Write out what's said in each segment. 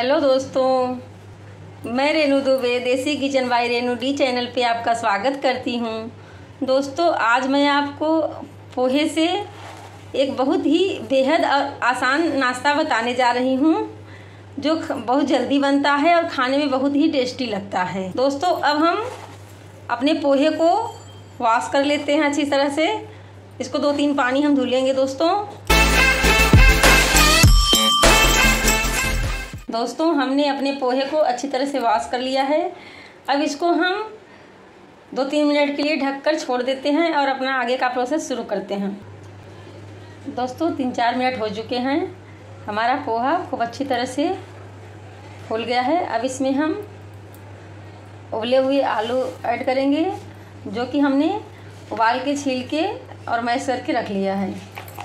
Hello दोस्तों, मैं Renu Dubey desi kitchen by Renu D channel पे आपका स्वागत करती हूँ। दोस्तों, आज मैं आपको पोहे से एक बहुत ही बेहद आसान नाश्ता बताने जा रही हूँ जो बहुत जल्दी बनता है और खाने में बहुत ही टेस्टी लगता है। दोस्तों, अब हम अपने पोहे को वॉश कर लेते हैं अच्छी तरह से। इसको 2-3 पानी हम धुलेंगे। दोस्तों हमने अपने पोहे को अच्छी तरह से वॉश कर लिया है। अब इसको हम 2-3 मिनट के लिए ढककर छोड़ देते हैं और अपना आगे का प्रोसेस शुरू करते हैं। दोस्तों 3-4 मिनट हो चुके हैं। हमारा पोहा खूब अच्छी तरह से फूल गया है। अब इसमें हम उबले हुए आलू ऐड करेंगे जो कि हमने उबाल के छील के और मैश करके रख लिया है।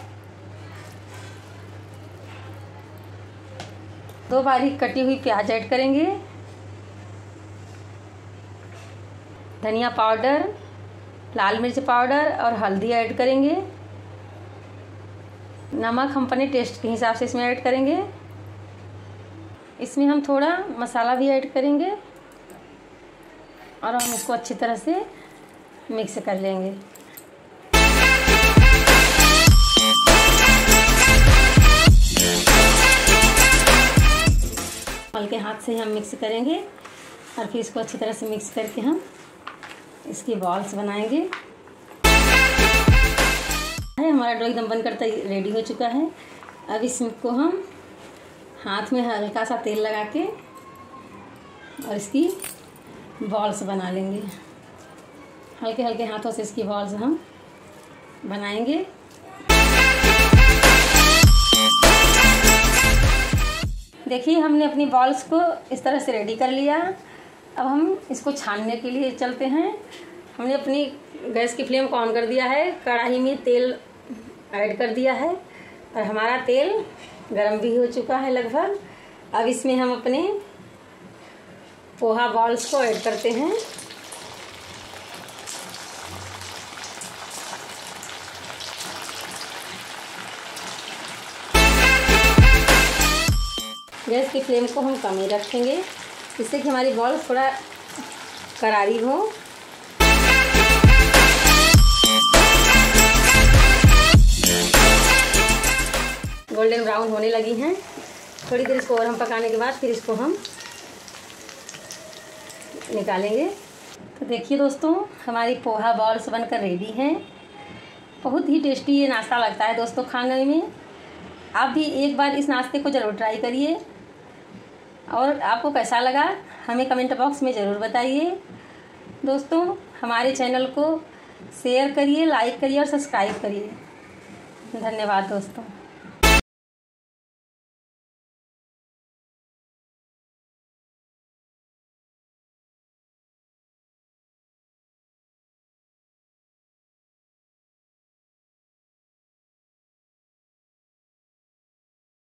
2 बारीक कटी हुई प्याज ऐड करेंगे, धनिया पाउडर, लाल मिर्च पाउडर और हल्दी ऐड करेंगे। नमक हम अपने टेस्ट के हिसाब से इसमें ऐड करेंगे। इसमें हम थोड़ा मसाला भी ऐड करेंगे और हम इसको अच्छी तरह से मिक्स कर लेंगे। हल्के हाथ से हम मिक्स करेंगे और फिर इसको अच्छी तरह से मिक्स करके हम इसकी बॉल्स बनाएंगे। हमारा डो एकदम बनकर रेडी हो चुका है। अब इसको हम हाथ में हल्का सा तेल लगा के और इसकी बॉल्स बना लेंगे। हल्के हल्के हाथों से इसकी बॉल्स हम बनाएंगे। देखिए, हमने अपनी बॉल्स को इस तरह से रेडी कर लिया। अब हम इसको छानने के लिए चलते हैं। हमने अपनी गैस की फ्लेम को ऑन कर दिया है, कढ़ाई में तेल ऐड कर दिया है और हमारा तेल गरम भी हो चुका है लगभग। अब इसमें हम अपने पोहा बॉल्स को ऐड करते हैं। गैस की फ्लेम को हम कम ही रखेंगे जिससे कि हमारी बॉल थोड़ा करारी हो। गोल्डन ब्राउन होने लगी हैं। थोड़ी देर इसको और हम पकाने के बाद फिर इसको हम निकालेंगे। तो देखिए दोस्तों, हमारी पोहा बॉल्स बनकर रेडी हैं। बहुत ही टेस्टी ये नाश्ता लगता है दोस्तों खाने में। आप भी एक बार इस नाश्ते को ज़रूर ट्राई करिए और आपको कैसा लगा हमें कमेंट बॉक्स में ज़रूर बताइए। दोस्तों, हमारे चैनल को शेयर करिए, लाइक करिए और सब्सक्राइब करिए। धन्यवाद दोस्तों।